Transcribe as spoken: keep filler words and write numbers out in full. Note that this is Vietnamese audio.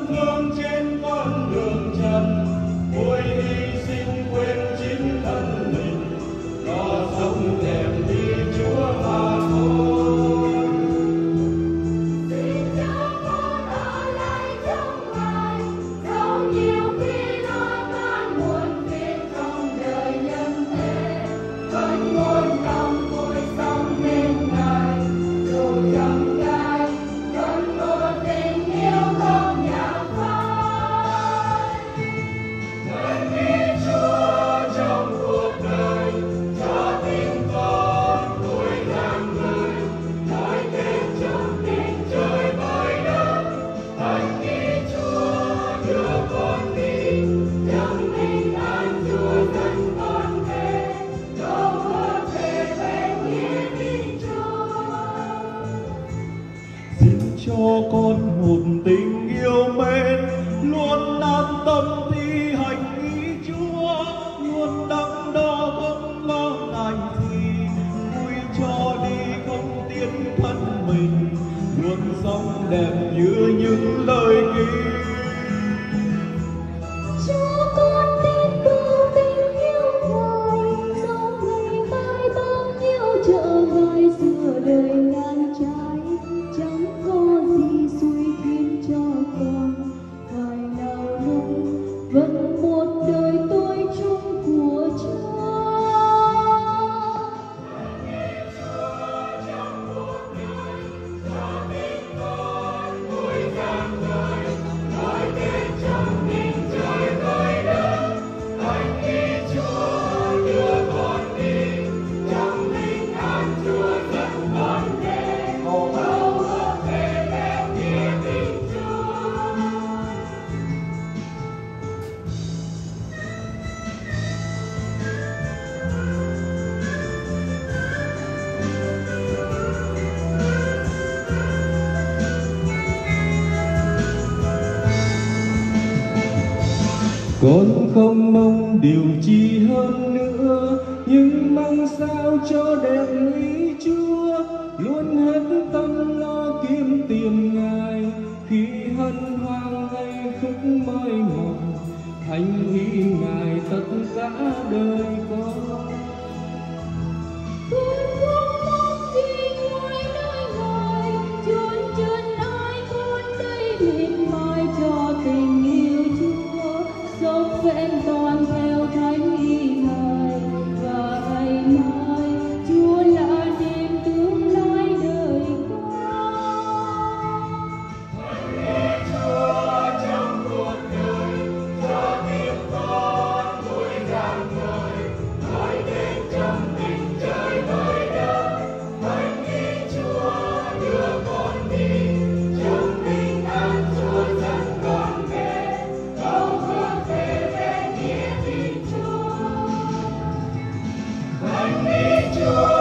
hương trên con đường trần, vui hy sinh quên chính thân mình, lo sống đẹp vì Chúa mà thôi. Xin cho con ở lại trong Ngài, dẫu nhiều khi lo toan muộn phiền trong đời nhân thế, vẫn muốn lòng vui sống bên Ngài, dù trầm cay vẫn một tình yêu không nhạt phai. Hãy nghĩ Chúa trong cuộc đời, cho tình con vui ngàn người, nói kết trong tình trời với đất. Hãy nghĩ Chúa đưa con đi, trong bình an Chúa dẫn con về, đâu có thể về nghĩa tình Chúa. Xin cho con một tình yêu mến, luôn làm tâm thi hành ý Chúa, luôn đắn đo không lo ngại gì, vui cho đi không tiếc thân mình, luôn sống đẹp như những lời ghi. Cho con tin vào tình yêu Ngài, dẫu ngày mai bao nhiêu trở ngại giữa đời ngang trái, chẳng có gì xui khiến cho con phải nào lúc vẫn một đời tôi chung của Chúa. Con không mong điều chi hơn nữa, nhưng mong sao cho đẹp ý Chúa, luôn hết tâm lo kiếm tìm Ngài, khi hân hoan hay khúc mới mỏi, thành ý Ngài tất cả đời con. Tôi không mong gì ngoài nơi Ngài, chốn chân ai con đây mệt mỏi cho tình yêu Chúa, sống vẹn toàn theo thánh ý Ngài, và ngày mai Chúa là niềm tương lai đời con. Hãy Chúa trong cuộc đời, cho tim con vui ngàn người, nói đến trong tình trời với đất. Hãy nghĩ Chúa đưa con đi, trong bình an Chúa dẫn con về, đâu có thể về nghĩa tình Chúa. Hãy nghĩ Chúa